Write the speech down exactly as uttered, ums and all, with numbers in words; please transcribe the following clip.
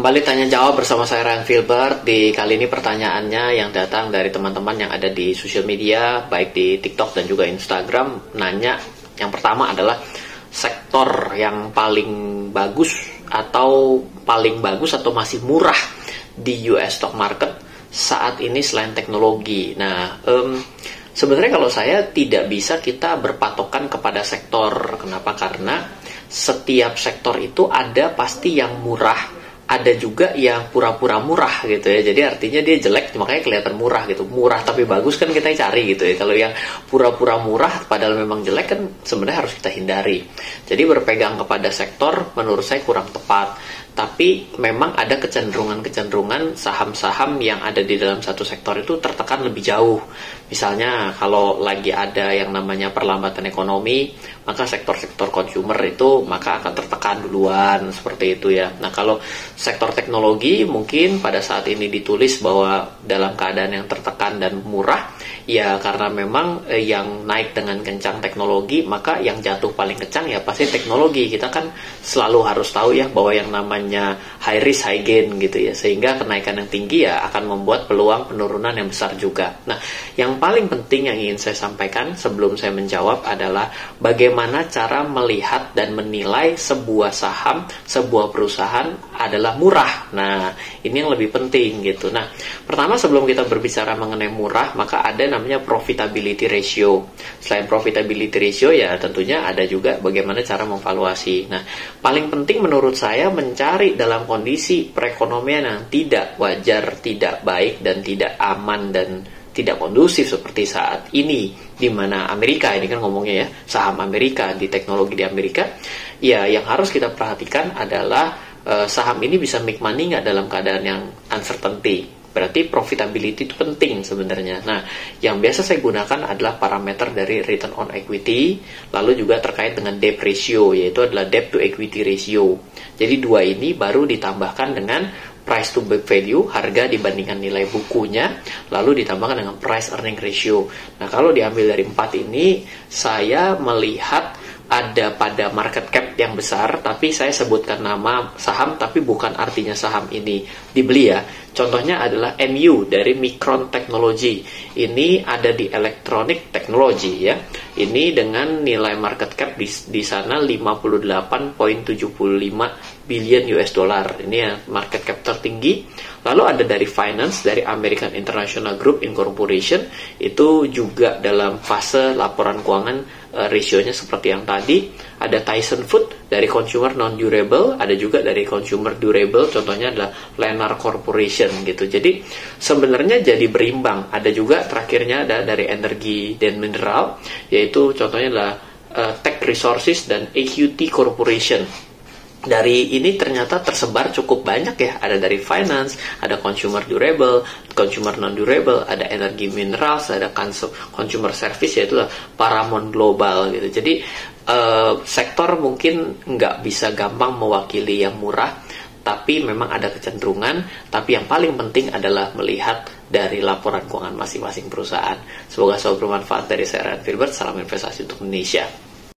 Kembali tanya jawab bersama saya Ryan Filbert. Di kali ini pertanyaannya yang datang dari teman-teman yang ada di sosial media, baik di TikTok dan juga Instagram. Nanya, yang pertama adalah sektor yang paling bagus atau paling bagus atau masih murah di U S stock market saat ini selain teknologi. Nah, um, sebenarnya kalau saya tidak bisa kita berpatokan kepada sektor. Kenapa? Karena setiap sektor itu ada pasti yang murah, ada juga yang pura-pura murah gitu ya. Jadi artinya dia jelek makanya kelihatan murah gitu. Murah tapi bagus kan kita cari gitu ya. Kalau yang pura-pura murah padahal memang jelek kan sebenarnya harus kita hindari. Jadi berpegang kepada sektor menurut saya kurang tepat. Tapi memang ada kecenderungan-kecenderungan saham-saham yang ada di dalam satu sektor itu tertekan lebih jauh. Misalnya kalau lagi ada yang namanya perlambatan ekonomi, maka sektor-sektor consumer itu maka akan tertekan duluan, seperti itu ya. Nah, kalau sektor teknologi mungkin pada saat ini ditulis bahwa dalam keadaan yang tertekan dan murah, ya karena memang eh, yang naik dengan kencang teknologi, maka yang jatuh paling kencang ya pasti teknologi. Kita kan selalu harus tahu ya bahwa yang namanya high risk high gain gitu ya, sehingga kenaikan yang tinggi ya akan membuat peluang penurunan yang besar juga. Nah, yang paling penting yang ingin saya sampaikan sebelum saya menjawab adalah bagaimana cara melihat dan menilai sebuah saham, sebuah perusahaan adalah murah. Nah, ini yang lebih penting gitu. Nah, pertama sebelum kita berbicara mengenai murah, maka ada namanya profitability ratio. Selain profitability ratio ya tentunya ada juga bagaimana cara memvaluasi. Nah, paling penting menurut saya mencari dalam kondisi perekonomian yang tidak wajar, tidak baik dan tidak aman dan tidak kondusif seperti saat ini, di mana Amerika, ini kan ngomongnya ya, saham Amerika, di teknologi di Amerika, ya yang harus kita perhatikan adalah uh, saham ini bisa make money nggak dalam keadaan yang uncertainty. Berarti profitability itu penting sebenarnya. Nah, yang biasa saya gunakan adalah parameter dari return on equity, lalu juga terkait dengan debt ratio, yaitu adalah debt to equity ratio. Jadi dua ini baru ditambahkan dengan price to book value, harga dibandingkan nilai bukunya, lalu ditambahkan dengan price earning ratio. Nah, kalau diambil dari empat ini, saya melihat ada pada market cap yang besar, tapi saya sebutkan nama saham, tapi bukan artinya saham ini dibeli ya. Contohnya adalah M U dari Micron Technology. Ini ada di Electronic Technology ya. Ini dengan nilai market cap di, di sana lima puluh delapan koma tujuh lima billion U S dollar. Ini ya market cap tertinggi. Lalu ada dari Finance dari American International Group Incorporation. Itu juga dalam fase laporan keuangan, uh, rasionya seperti yang tadi. Ada Tyson Food dari consumer non durable, ada juga dari consumer durable, contohnya adalah Lennar Corporation gitu. Jadi sebenarnya jadi berimbang. Ada juga terakhirnya ada dari energi dan mineral, yaitu contohnya adalah uh, Tech Resources dan A Q T Corporation. Dari ini ternyata tersebar cukup banyak ya. Ada dari finance, ada consumer durable, consumer non durable, ada energi minerals, ada consumer service, yaitu Paramount Global gitu. Jadi uh, sektor mungkin nggak bisa gampang mewakili yang murah, tapi memang ada kecenderungan. Tapi yang paling penting adalah melihat dari laporan keuangan masing-masing perusahaan. Semoga selalu bermanfaat. Dari saya Ryan Filbert, salam investasi untuk Indonesia.